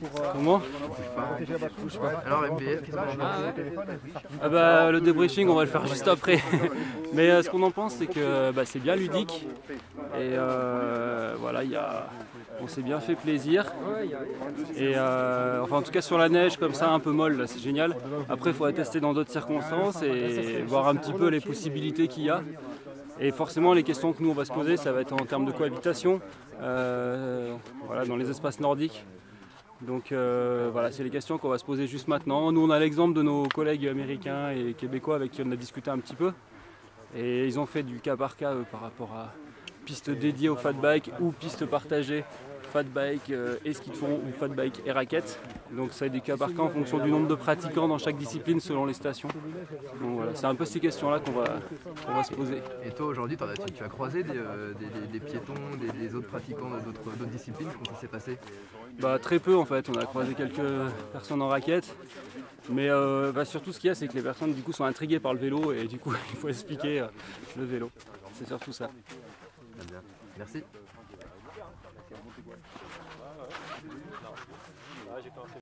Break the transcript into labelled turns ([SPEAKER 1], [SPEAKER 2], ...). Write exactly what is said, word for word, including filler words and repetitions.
[SPEAKER 1] Comment?
[SPEAKER 2] Alors M B F, qu'est-ce qu'on en pense?
[SPEAKER 1] Ah bah, le débriefing on va le faire juste après. Mais euh, ce qu'on en pense c'est que bah, c'est bien ludique. Et euh, voilà, y a... on s'est bien fait plaisir. Et euh, enfin en tout cas sur la neige comme ça un peu molle là, c'est génial. Après il faudra tester dans d'autres circonstances et voir un petit peu les possibilités qu'il y a. Et forcément les questions que nous on va se poser ça va être en termes de cohabitation euh, voilà, dans les espaces nordiques. Donc euh, voilà, c'est les questions qu'on va se poser juste maintenant. Nous on a l'exemple de nos collègues américains et québécois avec qui on a discuté un petit peu. Et ils ont fait du cas par cas euh, par rapport à pistes dédiées au fat bike ou pistes partagées, fat bike euh, et ski de fond ou fat bike et raquettes. Donc c'est des cas par cas en fonction du nombre de pratiquants dans chaque discipline selon les stations. Donc voilà, c'est un peu ces questions-là qu'on va, qu'on va se poser.
[SPEAKER 2] Et toi aujourd'hui, tu, tu as croisé des, euh, des, des, des piétons, des, des autres pratiquants d'autres disciplines, comment ça s'est passé?
[SPEAKER 1] Bah, très peu en fait, on a croisé quelques personnes en raquettes. Mais euh, bah, surtout ce qu'il y a c'est que les personnes du coup sont intriguées par le vélo et du coup il faut expliquer euh, le vélo. C'est surtout ça.
[SPEAKER 2] Très bien. Merci.